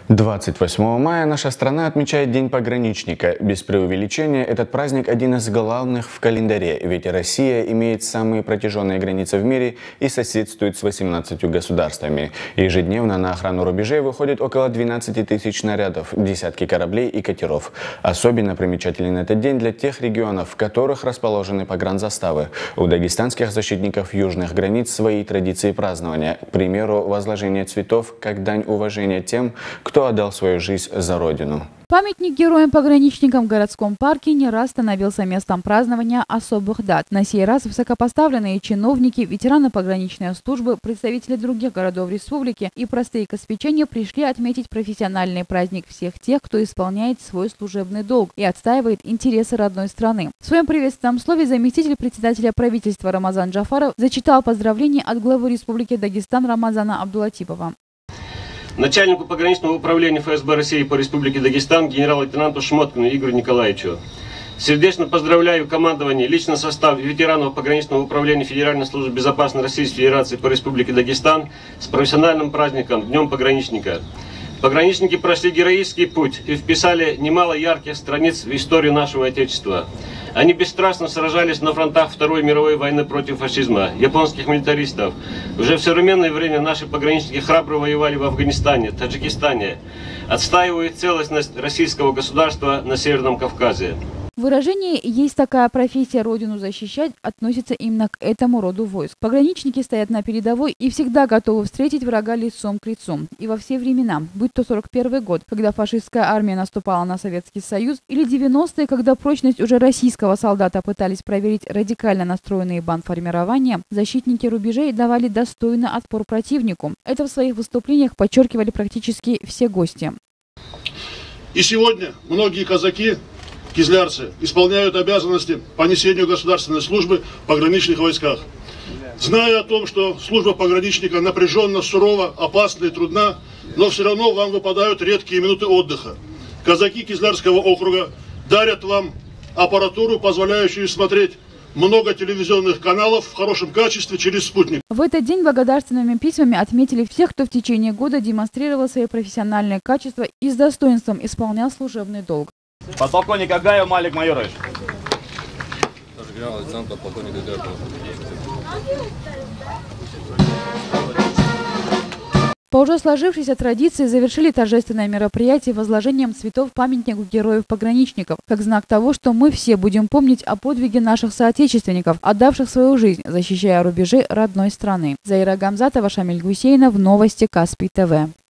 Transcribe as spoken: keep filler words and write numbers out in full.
двадцать восьмого мая наша страна отмечает День пограничника. Без преувеличения, этот праздник один из главных в календаре, ведь Россия имеет самые протяженные границы в мире и соседствует с восемнадцатью государствами. Ежедневно на охрану рубежей выходит около двенадцати тысяч нарядов, десятки кораблей и катеров. Особенно примечателен этот день для тех регионов, в которых расположены погранзаставы. У дагестанских защитников южных границ свои традиции празднования. К примеру, возложение цветов как дань уважения тем, кто отдал свою жизнь за родину. Памятник героям-пограничникам в городском парке не раз становился местом празднования особых дат. На сей раз высокопоставленные чиновники, ветераны пограничной службы, представители других городов республики и простые каспийчане пришли отметить профессиональный праздник всех тех, кто исполняет свой служебный долг и отстаивает интересы родной страны. В своем приветственном слове заместитель председателя правительства Рамазан Джафаров зачитал поздравления от главы Республики Дагестан Рамазана Абдулатипова. Начальнику пограничного управления эф эс бэ России по Республике Дагестан генерал-лейтенанту Шмоткину Игорю Николаевичу. Сердечно поздравляю командование, личный состав и ветеранов пограничного управления Федеральной службы безопасности Российской Федерации по Республике Дагестан с профессиональным праздником Днем пограничника. Пограничники прошли героический путь и вписали немало ярких страниц в историю нашего Отечества. Они бесстрастно сражались на фронтах Второй мировой войны против фашизма, японских милитаристов. Уже в современное время наши пограничники храбро воевали в Афганистане, Таджикистане, отстаивают целостность российского государства на Северном Кавказе. Выражение «есть такая профессия, родину защищать» относится именно к этому роду войск. Пограничники стоят на передовой и всегда готовы встретить врага лицом к лицу. И во все времена, будь то сорок первый год, когда фашистская армия наступала на Советский Союз, или девяностые, когда прочность уже российского солдата пытались проверить радикально настроенные бандформирования, защитники рубежей давали достойный отпор противнику. Это в своих выступлениях подчеркивали практически все гости. И сегодня многие казаки, кизлярцы, исполняют обязанности по несению государственной службы в пограничных войсках. Зная о том, что служба пограничника напряженно, сурова, опасна и трудна, но все равно вам выпадают редкие минуты отдыха. Казаки Кизлярского округа дарят вам аппаратуру, позволяющую смотреть много телевизионных каналов в хорошем качестве через спутник. В этот день благодарственными письмами отметили всех, кто в течение года демонстрировал свои профессиональные качества и с достоинством исполнял служебный долг. Подполковник Агаев Малик Майорович. По уже сложившейся традиции завершили торжественное мероприятие возложением цветов памятнику героев-пограничников, как знак того, что мы все будем помнить о подвиге наших соотечественников, отдавших свою жизнь, защищая рубежи родной страны. Заира Гамзатова, Шамиль Гусейнов, новости Каспий ТВ.